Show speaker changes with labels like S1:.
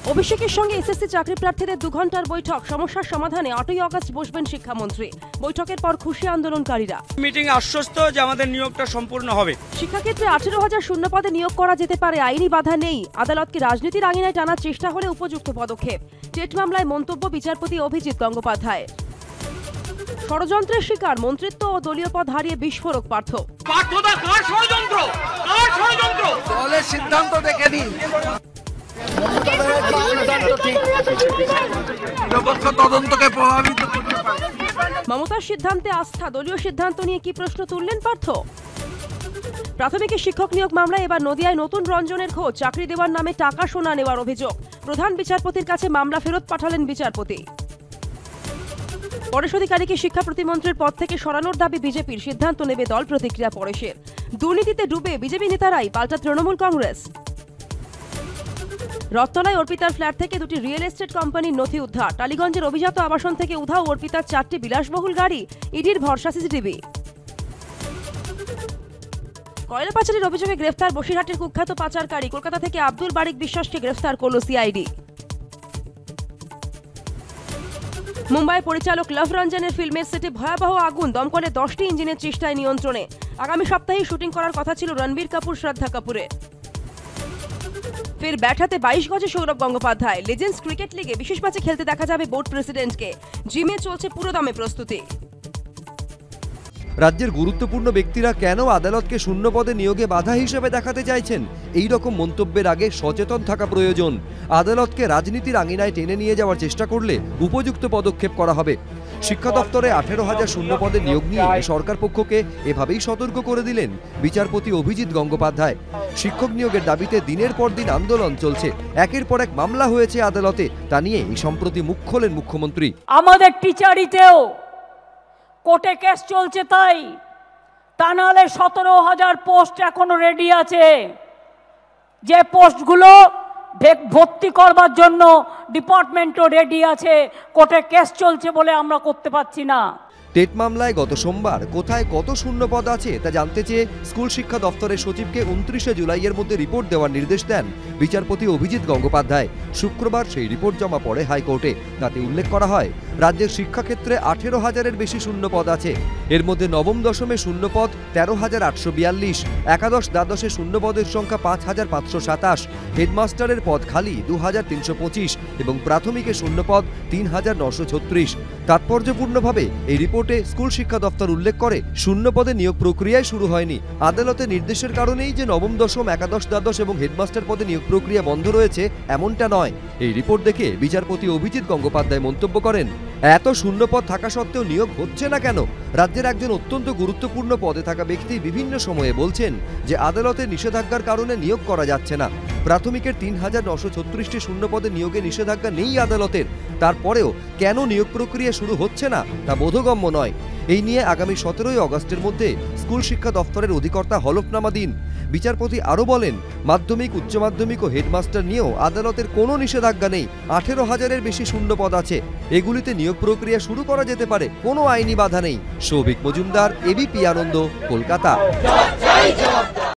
S1: অভিষেকের সঙ্গে এসএসসি চাকরি প্রার্থীদের 2 ঘন্টার বৈঠক, সমস্যার সমাধানে 8ই আগস্ট বসবেন শিক্ষামন্ত্রী। বৈঠকের পর খুশি আন্দোলনকারীরা।
S2: মিটিংয়ে আশ্বস্ত যে আমাদের নিয়োগটা সম্পূর্ণ হবে।
S1: শিক্ষাক্ষেত্রে 18,000 শূন্য পদে নিয়োগ করা যেতে পারে, আইনি বাধা নেই। আদালতকে রাজনীতির আঙিনায় টানার চেষ্টা হলে উপযুক্ত পদক্ষেপ। টেট মামলায় মন্তব্য বিচারপতি অভিজিৎ গঙ্গোপাধ্যায়। ষড়যন্ত্রের শিকার মন্ত্রিত্ব ও দলীয় পদ হারিয়ে বিস্ফোরক পার্থ।
S3: পার্থদা কার ষড়যন্ত্র? কার ষড়যন্ত্র?
S4: দলের সিদ্ধান্ত দেখে নিন।
S1: মমতার সিদ্ধান্তে আস্থা, দলীয় সিদ্ধান্ত নিয়ে কি প্রশ্ন তুললেন পার্থ? প্রাথমিক শিক্ষক নিয়োগ মামলায় এবার নদিয়ায় নতুন রঞ্জনের খোঁজ, চাকরি দেওয়ার নামে টাকা সোনা নেওয়ার অভিযোগ। প্রধান বিচারপতির কাছে মামলা ফেরত পাঠালেন বিচারপতি। পরেশ অধিকারীকে শিক্ষা প্রতিমন্ত্রীর পদ থেকে সরানোর দাবি বিজেপির, সিদ্ধান্ত নেবে দল। প্রতিক্রিয়া পরেশের। দুর্নীতিতে ডুবে বিজেপি নেতারাই, পাল্টা তৃণমূল কংগ্রেস। রত্তলায় অর্পিতার ফ্ল্যাট থেকে 2টি রিয়েল এস্টেট কোম্পানির নথি উদ্ধার। টালিগঞ্জের অভিজাত আবাসন থেকে উধাও অর্পিতার 4টি বিলাসবহুল গাড়ি, ইডির ভরসা সিসিটিভি। কয়লা পাচারের অভিযোগে গ্রেফতার বসিরহাটের কুখ্যাত পাচারকারী। কলকাতা থেকে আব্দুল বারিক বিশ্বাসকে গ্রেফতার করল সিআইডি। মুম্বাই পরিচালক লভ রঞ্জনের ফিল্মের সেটে ভয়াবহ আগুন, দমকলে 10টি ইঞ্জিনের চেষ্টায় নিয়ন্ত্রণে। আগামী সপ্তাহেই শুটিং করার কথা ছিল রণবীর কাপুর শ্রদ্ধা কাপুরের। ফের ব্যাট হাতে 22 গজে সৌরভ গঙ্গোপাধ্যায়। লেজেন্ডস ক্রিকেট লিগে বিশেষ ম্যাচে খেলতে দেখা যাবে বোর্ড প্রেসিডেন্টকে। জিমে চলছে পুরোদমে প্রস্তুতি।
S5: রাজ্যের গুরুত্বপূর্ণ ব্যক্তিরা কেন আদালতকে শূন্য পদে নিয়োগে বাধা হিসেবে দেখাতে চাইছেন? এই রকম মন্তব্যের আগে সচেতন থাকা প্রয়োজন। আদালতকে রাজনীতির আঙিনায় টেনে নিয়ে যাওয়ার চেষ্টা করলে উপযুক্ত পদক্ষেপ করা হবে। শিক্ষা দপ্তরে 18,000 শূন্য পদে নিয়োগ নিয়ে সরকার পক্ষকে এভাবেই সতর্ক করে দিলেন বিচারপতি অভিজিৎ গঙ্গোপাধ্যায়। শিক্ষক নিয়োগের দাবিতে দিনের পর দিন আন্দোলন চলছে, একের পর এক মামলা হয়েছে আদালতে। তা নিয়ে এই সম্প্রতি মুখ খোলেন মুখ্যমন্ত্রী।
S6: আমাদের টিচারিতেও কোর্টে কেস চলছে, তাই তা নাহলে 17,000 পোস্ট এখনো রেডি আছে, যে পোস্টগুলো ভর্তি করবার জন্য ডিপার্টমেন্টও রেডি আছে। কোর্টে কেস চলছে বলে আমরা করতে পারছি না।
S5: টেট মামলায় গত সোমবার কোথায় কত শূন্য পদ আছে তা জানতে চেয়ে স্কুল শিক্ষা দপ্তরের সচিবকে 29শে জুলাইয়ের মধ্যে রিপোর্ট দেওয়ার নির্দেশ দেন বিচারপতি অভিজিৎ গঙ্গোপাধ্যায়। শুক্রবার সেই রিপোর্ট জমা পড়ে হাইকোর্টে। তাতে উল্লেখ করা হয়, রাজ্যের শিক্ষাক্ষেত্রে 18,000-এর বেশি শূন্য পদ আছে। এর মধ্যে নবম দশমে শূন্য পদ 13,842, একাদশ দ্বাদশে শূন্য পদের সংখ্যা 5,527, হেডমাস্টারের পদ খালি 2,325 এবং প্রাথমিকে শূন্য পদ 3,936। তাৎপর্যপূর্ণভাবে এই রিপোর্টে স্কুল শিক্ষা দপ্তর উল্লেখ করে, শূন্য পদে নিয়োগ প্রক্রিয়ায় শুরু হয়নি। আদালতের নির্দেশের কারণেই যে নবম দশম, একাদশ দ্বাদশ এবং হেডমাস্টার পদে নিয়োগ প্রক্রিয়া বন্ধ রয়েছে এমনটা নয়। এই রিপোর্ট দেখে বিচারপতি অভিজিৎ গঙ্গোপাধ্যায় মন্তব্য করেন, এত শূন্য পদ থাকা সত্ত্বেও নিয়োগ হচ্ছে না কেন? রাজ্যের একজন অত্যন্ত গুরুত্বপূর্ণ পদে থাকা ব্যক্তি বিভিন্ন সময়ে বলছেন যে আদালতের নিষেধাজ্ঞার কারণে নিয়োগ করা যাচ্ছে না। প্রাথমিকের 3,936টি শূন্য পদে নিয়োগে নিষেধাজ্ঞা নেই আদালতের, তারপরেও কেন নিয়োগ প্রক্রিয়া শুরু হচ্ছে না তা বোধগম্য নয়। এই নিয়ে আগামী 17ই আগস্টের মধ্যে স্কুল শিক্ষা দপ্তরের অধিকর্তা হলফনামা দিন। বিচারপতি আরও বলেন, মাধ্যমিক, উচ্চ মাধ্যমিক ও হেডমাস্টার নিয়েও আদালতের কোনো নিষেধাজ্ঞা নেই। 18,000-এর বেশি শূন্য পদ আছে, এগুলিতে নিয়োগ প্রক্রিয়া শুরু করা যেতে পারে, কোনো আইনি বাধা নেই। সৌভিক মজুমদার, এবিপি আনন্দ, কলকাতা।